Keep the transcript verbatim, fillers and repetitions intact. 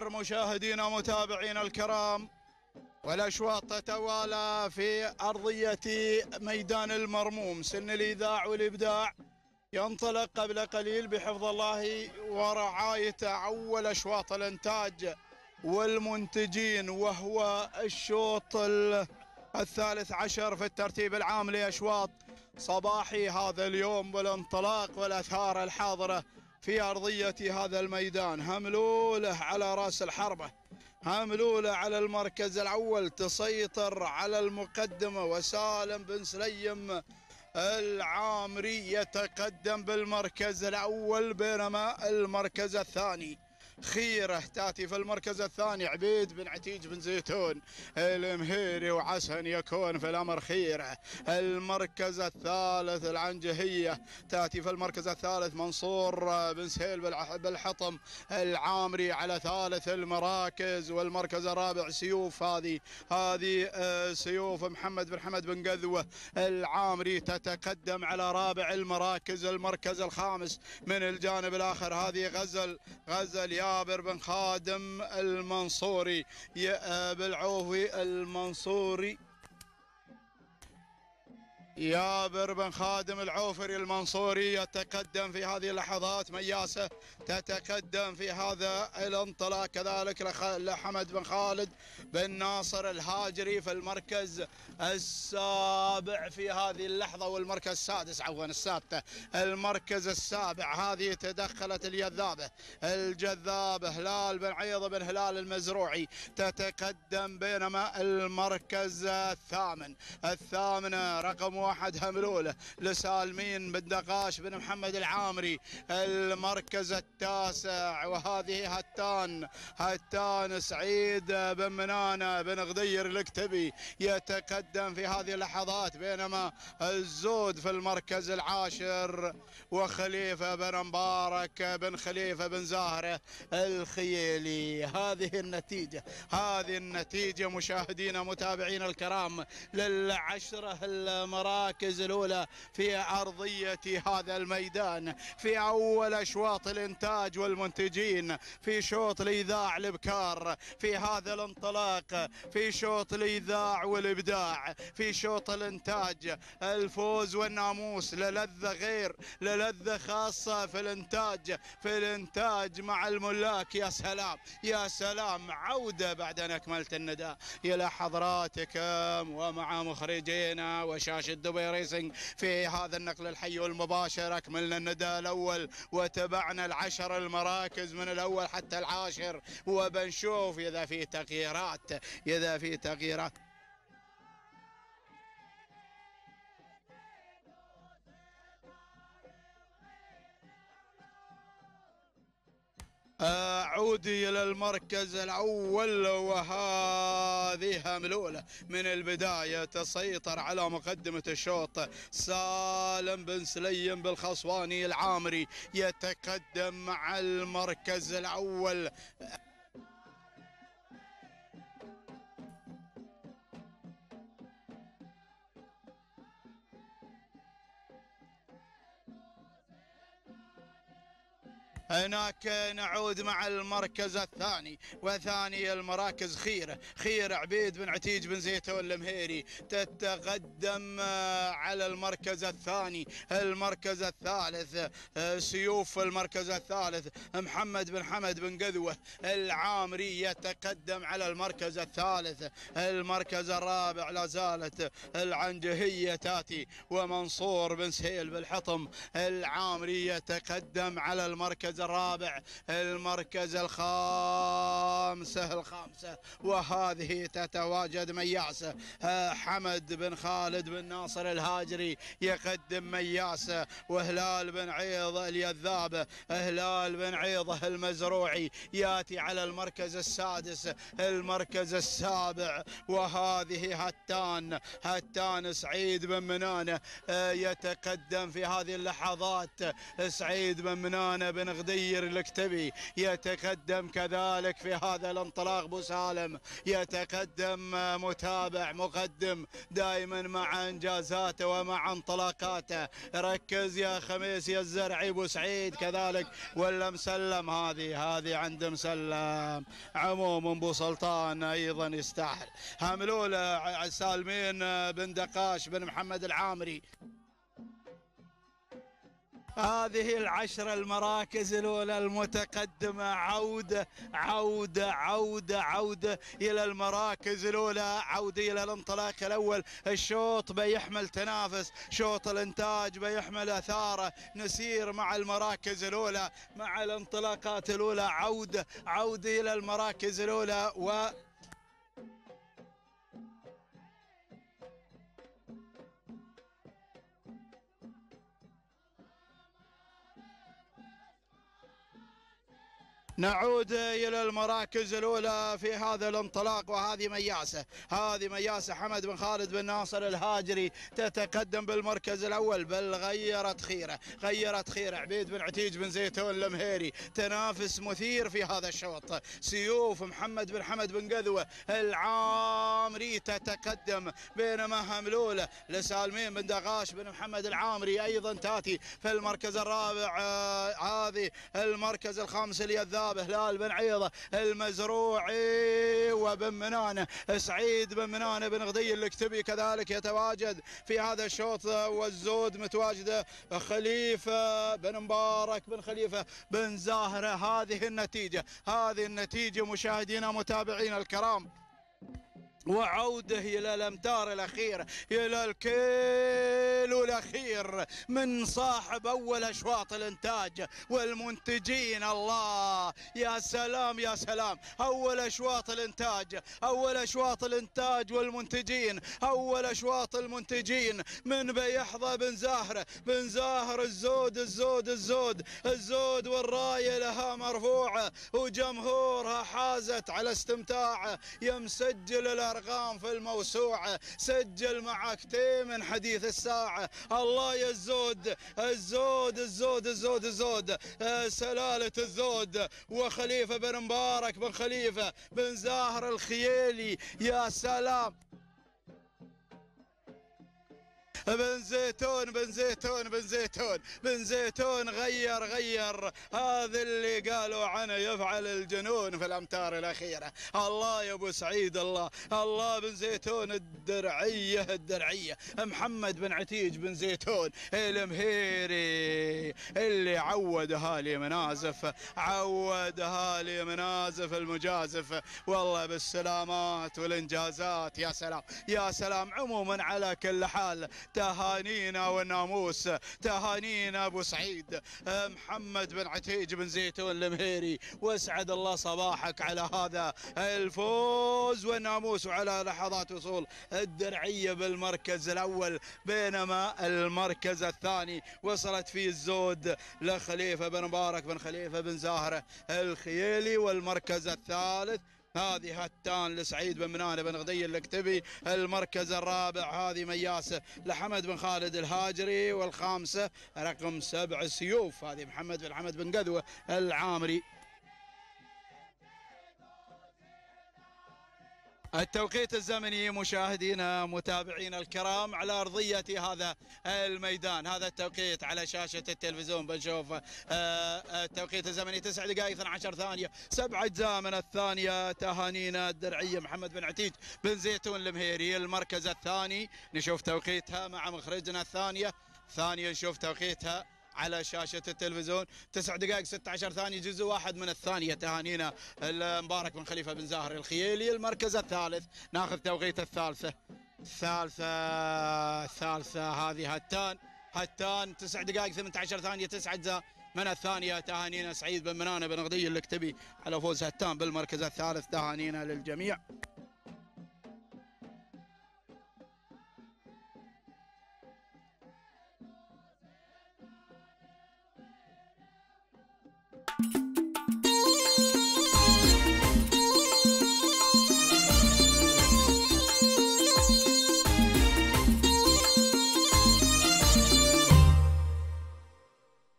العشر مشاهدينا متابعينا الكرام، والأشواط تتوالى في أرضية ميدان المرموم. سن الإذاع والإبداع ينطلق قبل قليل بحفظ الله ورعايته أول أشواط الإنتاج والمنتجين، وهو الشوط الثالث عشر في الترتيب العام لأشواط صباحي هذا اليوم، والانطلاق والأثار الحاضرة في أرضية هذا الميدان. هملولة على رأس الحربة، هملولة على المركز الأول تسيطر على المقدمة، وسالم بن سليم العامري يتقدم بالمركز الأول، بينما المركز الثاني خيرة تأتي في المركز الثاني. عبيد بن عتيج بن زيتون المهيري، وعسى أن يكون في الأمر خيرة. المركز الثالث العنجهية تأتي في المركز الثالث. منصور بن سهيل بالحطم العامري على ثالث المراكز. والمركز الرابع سيوف، هذه هذه سيوف محمد بن حمد بن قذوة العامري تتقدم على رابع المراكز. المركز الخامس من الجانب الآخر هذه غزل غزل يابر بن خادم المنصوري بالعوفي المنصوري يابر بن خادم العوفري المنصوري يتقدم في هذه اللحظات. مياسة تتقدم في هذا الانطلاق، كذلك لحمد بن خالد بن ناصر الهاجري في المركز السابع في هذه اللحظة، والمركز السادس عفوا السادسة المركز السابع. هذه تدخلت الجذابة الجذابة هلال بن عيض بن هلال المزروعي تتقدم، بينما المركز الثامن الثامنة رقم واحد هملولة لسالمين بن دقاش بن محمد العامري. المركز التاسع وهذه هتان هتان سعيد بن منانة بن غدير الكتبي يتقدم في هذه اللحظات، بينما الزود في المركز العاشر وخليفة بن مبارك بن خليفة بن زاهرة الخيلي. هذه النتيجة هذه النتيجة مشاهدينا متابعينا الكرام للعشرة المراكز الأولى في أرضية هذا الميدان، في أول أشواط الإنتاج والمنتجين، في شوط الإذاع الإبكار، في هذا الانطلاق، في شوط الإذاع والإبداع، في شوط الإنتاج الفوز والناموس للذة غير للذة خاصة في الإنتاج في الإنتاج مع الملاك. يا سلام يا سلام، عودة بعد أن أكملت النداء إلى حضراتكم ومع مخرجينا وشاشة دبي ريسنج في هذا النقل الحي والمباشر. أكملنا النداء الأول وتبعنا العشر المراكز من الأول حتى العاشر، وبنشوف إذا في تغييرات إذا في تغييرات عودي إلى المركز الأول، وهذه هملولة من البداية تسيطر على مقدمة الشوط. سالم بن سليم بالخصواني العامري يتقدم مع المركز الأول. هناك نعود مع المركز الثاني وثاني المراكز. خيرة خيرة عبيد بن عتيج بن زيتون المهيري تتقدم على المركز الثاني. المركز الثالث سيوف في المركز الثالث. محمد بن حمد بن قذوة العامري يتقدم على المركز الثالث. المركز الرابع لا زالت العنجهية تاتي، ومنصور بن سهيل بالحطم العامري يتقدم على المركز الرابع. المركز الخامسة الخامسة وهذه تتواجد مياسة حمد بن خالد بن ناصر الهاجري يقدم مياسة، وهلال بن عيض اليذاب هلال بن عيضة المزروعي ياتي على المركز السادس. المركز السابع وهذه هتان هتان سعيد بن منانة يتقدم في هذه اللحظات. سعيد بن منانة بن غدير غدير الكتبي. يتقدم كذلك في هذا الانطلاق ابو سالم، يتقدم متابع مقدم دائما مع انجازاته ومع انطلاقاته. ركز يا خميس يا الزرعي ابو سعيد كذلك ولا مسلم؟ هذه هذه عند مسلم. عموما ابو سلطان ايضا يستاهل. هملوله سالمين بن دقاش بن محمد العامري. هذه العشرة المراكز الأولى المتقدمة، عودة عودة عودة عودة إلى المراكز الأولى، عودة إلى الانطلاق الأول. الشوط بيحمل تنافس، شوط الإنتاج بيحمل أثاره. نسير مع المراكز الأولى، مع الانطلاقات الأولى، عودة عودة إلى المراكز الأولى. و نعود إلى المراكز الأولى في هذا الانطلاق. وهذه مياسة، هذه مياسة حمد بن خالد بن ناصر الهاجري تتقدم بالمركز الأول، بل غيرت خيرة، غيرت خيرة. عبيد بن عتيج بن زيتون المهيري. تنافس مثير في هذا الشوط. سيوف محمد بن حمد بن قذوة العامري تتقدم، بينما هملولة لسالمين بن دغاش بن محمد العامري أيضا تأتي في المركز الرابع. آه هذه المركز الخامس اليذاب هلال بن عيضة المزروعي وبن منانة سعيد بن منانة بن غدي الكتبي كذلك يتواجد في هذا الشوط. والزود متواجدة خليفة بن مبارك بن خليفة بن زاهرة. هذه النتيجة، هذه النتيجة مشاهدينا متابعينا الكرام. وعوده إلى الأمتار الأخيرة، إلى الكيلو الأخير من صاحب أول أشواط الإنتاج والمنتجين. الله يا سلام يا سلام. أول أشواط الإنتاج، أول أشواط الإنتاج والمنتجين، أول أشواط المنتجين من بيحظى بن زاهرة بن زاهر. الزود الزود الزود الزود والراية لها مرفوعة وجمهورها حازت على استمتاع. يمسجل الأرقام في الموسوعة، سجل معك من حديث الساعة. الله يا الزود الزود الزود الزود الزود آه سلالة الزود وخليفة بن مبارك بن خليفة بن زاهر الخيالي. يا سلام. بن زيتون بن زيتون بن زيتون بن زيتون غير غير. هذا اللي قالوا عنه يفعل الجنون في الأمتار الأخيرة. الله يا أبو سعيد، الله الله. بن زيتون الدرعية الدرعية محمد بن عتيج بن زيتون المهيري اللي عود أهالي منازف، عود أهالي منازف المجازف. والله بالسلامات والإنجازات. يا سلام يا سلام. عموما على كل حال تهانينا والناموس، تهانينا ابو سعيد محمد بن عتيج بن زيتون المهيري. واسعد الله صباحك على هذا الفوز والناموس وعلى لحظات وصول الدرعيه بالمركز الاول، بينما المركز الثاني وصلت فيه الزود لخليفه بن مبارك بن خليفه بن زاهره الخيالي. والمركز الثالث هذه هتان لسعيد بن منانة بن غدي الكتبي. المركز الرابع هذه مياسة لحمد بن خالد الهاجري. والخامسة رقم سبع سيوف هذه محمد بن حمد بن قذوة العامري. التوقيت الزمني مشاهدينا متابعينا الكرام على أرضية هذا الميدان، هذا التوقيت على شاشة التلفزيون بنشوف التوقيت الزمني تسع دقائق اثنتي عشرة ثانية، سبع أجزاء من الثانية. تهانينا الدرعية محمد بن عتيج بن زيتون المهيري. المركز الثاني نشوف توقيتها مع مخرجنا الثانية ثانية نشوف توقيتها على شاشة التلفزيون تسع دقائق ستة عشر ثانية جزء واحد من الثانية. تهانينا مبارك بن خليفة بن زاهر الخيالي. المركز الثالث ناخذ توقيت الثالثة الثالثة الثالثة هذه هتان هتان تسع دقائق ثمانية عشر ثانية تسع أجزاء من الثانية. تهانينا سعيد بن منانة بن غدي الكتبي على فوز هتان بالمركز الثالث. تهانينا للجميع.